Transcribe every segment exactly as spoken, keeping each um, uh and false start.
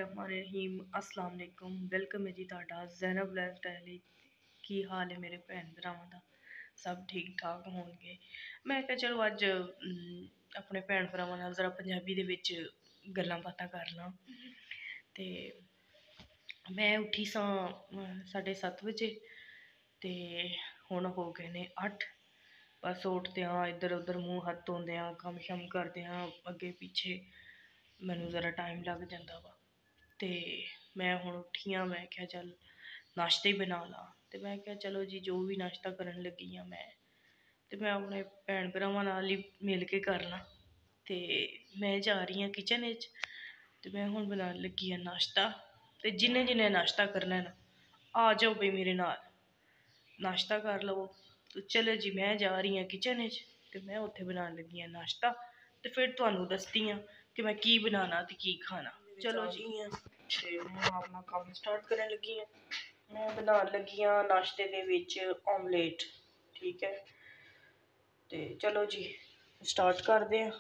बिस्मिल्लाहिर्रहमानिर्रहीम अस्सलाम वालेकुम। वेलकम है जी तुहाडा ज़ैनब लाइफस्टाइल। की हाल है मेरे भैन भरावां दा? सब ठीक ठाक होणगे। मैं कहा चलो अज अपने भैन भरावां नाल जरा पंजाबी दे विच गल्लां बातां कर लां। ते मैं उठी सां साढ़े सत्त बजे ते हुण हो गए ने अठ। बस उठदे हाँ इधर उधर मूँह हत्थ धोंदे हाँ कम्म शम्म करदे हाँ अगे पिछे मैनू ज़रा टाइम लग जाता वा। तो मैं हुण उठी हाँ, मैं क्या चल नाश्ते ही बना ला। तो मैं क्या चलो जी जो भी नाश्ता करन लगी हाँ मैं तो मैं अपने भैन भरावां नाल ही मिल के करना। तो मैं जा रही हाँ किचन विच तो मैं हुण बनान लगी हाँ नाश्ता। तो जिन्हें जिन्हें नाश्ता करना है ना आ जाओ भाई मेरे नाल नाश्ता कर लो। तो चलो जी मैं जा रही हाँ किचन विच तो मैं उत्थे बनान लगी हाँ नाश्ता। तो फिर तुहानू दसदी हाँ कि मैं की बनाना तो की खाना। चलो जी मैं अपना काम स्टार्ट करन लगी हाँ। मैं बनान लगी हाँ नाश्ते दे विच ऑमलेट। ठीक है तो चलो जी स्टार्ट करते हैं।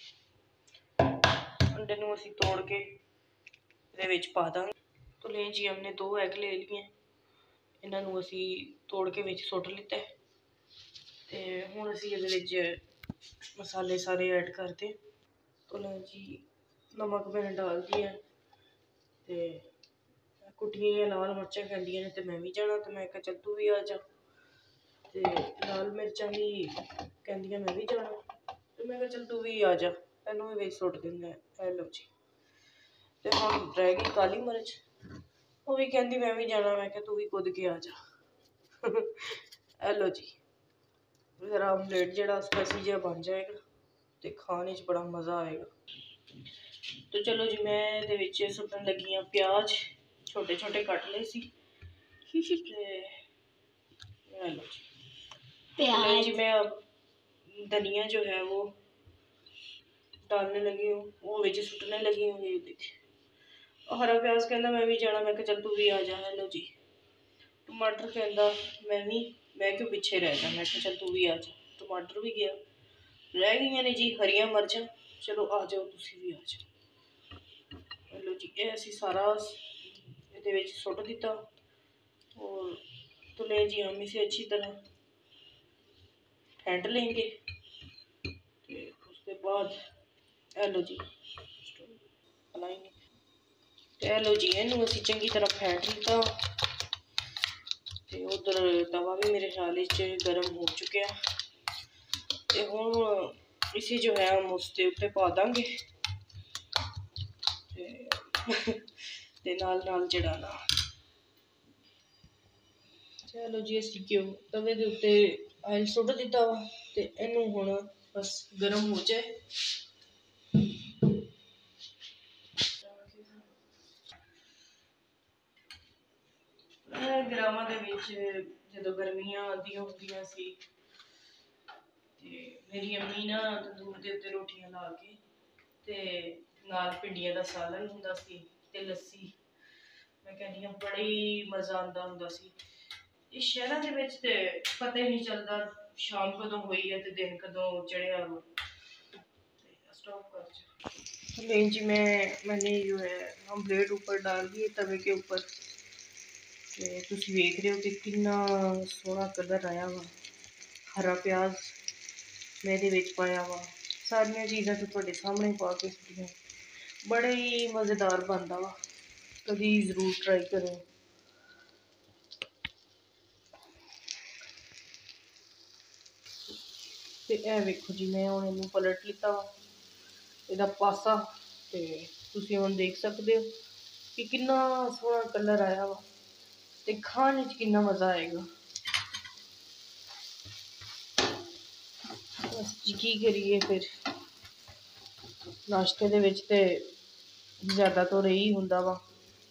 अंडे नूं असीं तोड़ के इहदे विच पा दांगे। तो ले जी हमने दो एग ले लिए, इन्हां नूं असीं तोड़ के विच सुੱਟ लिता है। तो हुण असीं इहदे विच मसाले सारे ऐड करते। तो ले जी नमक मैंने डाल दिया ते कुटिया लाल मिर्चा कहदियां ने तो मैं भी जाना। तो मैं कहा चल तू भी आ जा। तो लाल मिर्चा भी कहदियां मैं भी जाना। तो मैं कहा चल तू भी आ जा तेनों भी विच सुੱਟ दिंदे है। लो जी तो हम रह गई काली मिर्च वो भी कहती मैं भी जाना। मैं कहा तू भी कुद के आ जा। है लो जी जरा ऑमलेट जरा स्पाइसी जहा बन जाएगा तो खाने च बड़ा मज़ा आएगा। तो चलो जी मैं इहदे विच सुट्टन लगी हाँ प्याज छोटे छोटे कट ले सी। प्याज जी मैं अब धनिया जो है वो डालने लगी हूँ वो विच सुट्टने लगी हूँ। ये देखिए हरा प्याज कहना मैं भी जाना। मैं कहा चल तू भी आ जा। हेलो जी टमाटर कहता मैं भी मैं क्यों पिछे रह जा। मैं कहा चल तू भी आ जा। टमाटर भी गया रह गई ने जी हरिया मिर्चां। चलो आ जाओ तुसी भी आ जाओ। हेलो जी ये असीं सारा इहदे विच सुੱਟ दिता। और तो ले जी हम इसे अच्छी तरह फेंट लेंगे। तो उसके बाद हेलो जी हेलो जी इनू असीं चंगी तरह फेंट लिता। तो उधर तवा भी मेरे ख्याल गर्म हो चुका। तो हुण इसे जो है हम उसके उत्ते पा देंगे ते नाल नाल चढ़ाना। चलो जी असीं घ्यो तवे दे उत्ते आयल सुੱਟ दिता वा। ते इनू हुण बस गर्म हो जाए। ग्रामां दे विच जदों गर्मियां आंदियां हुंदियां सी ते मेरी अम्मी ना तंदूर दे उत्ते रोटियां ला के ते नाल भिंडियां दा सालन हुंदा सी ते लस्सी। मैं कहनी आं बड़ा ही मज़ा आंदा हुंदा सी। इस शहरां दे विच ते पता ही नहीं चलदा शाम कदों होई है ते दिन कदों चढ़िया वो। स्टॉप कर नहीं जी मैं मैंने जो है ऑमलेट ऊपर डाल दिए तवे के ऊपर। तो तुसी वेख रहे हो कि कितना सोहना कलर आया वा। हरा प्याज मैं इहदे विच पाया वा। सारियां चीज़ां तो तुहाडे सामने पा के सुट्टियां बड़े ही मज़ेदार बनता वा। कभी जरूर ट्राई करें। तो यह वेखो जी मैं हुण इनू पलट लिता वा इहदा पासा। तो तुसी हुण देख सकते हो कि कितना सोहना कलर आया वा ते खाने च कितना मज़ा आएगा। बस जी की करिए फिर नाश्ते दे विच ते ज़्यादा तो रही हुंदा वा।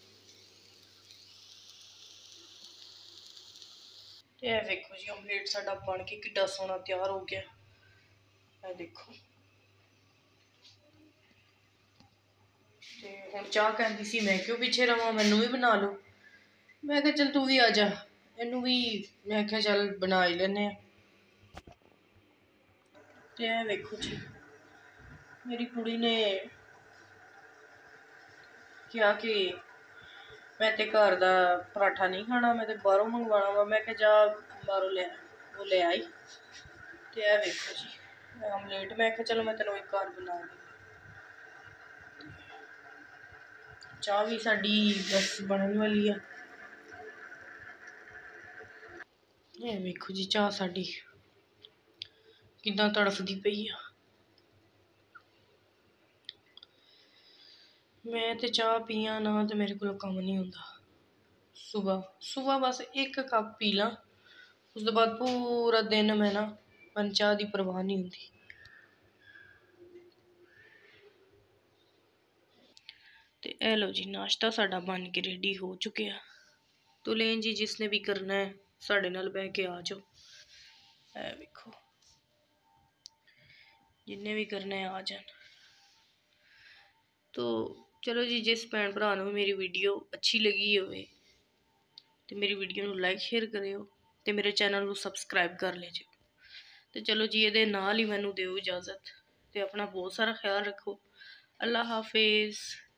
यह देखो जी ऑमलेट साडा बन के कितना सोहना तैयार हो गया। यह देखो तो हुण चाह कहती सी मैं क्यों पिछे रवां मैनू भी बना लो। मैं कहा चल तू भी आ जा इनू भी मैं क्या चल बना ही लैने। तो यह देखो जी मेरी कुड़ी ने क्या कि मैं तो घर का पराठा नहीं खाना, मैं तो बाहरों मंगवाना वा। मैं जा बाहरों ले वो ले आई तो यह वेखो जी आमलेट। मैं चलो मैं तेन एक घर बना दी। चाह भी साडी बस बनने वाली है। ये वेखो जी चाह साडी कितना तड़फदी पई आ। मैं तो चाह पिया ना तो मेरे को कम नहीं होता। सुबह सुबह बस एक कप पी ला, उसके बाद पूरा दिन मैं ना मन चाह की परवाह नहीं होती। तो ए लो जी नाश्ता साडा बन के रेडी हो चुके। तो लें जी जिसने भी करना है साढ़े नाल बह के आ जाओ। ए वेखो जिन्हें भी करना है आ जान। तो चलो जी जिस भैन भरा नूं मेरी वीडियो अच्छी लगी होवे तो मेरी वीडियो नूं लाइक शेयर करियो ते मेरे चैनल नूं सबसक्राइब कर लीजिए। तो चलो जी ये नाल ही मैनू दिओ इजाज़त ते अपना बहुत सारा ख्याल रखो। अल्लाह हाफिज़।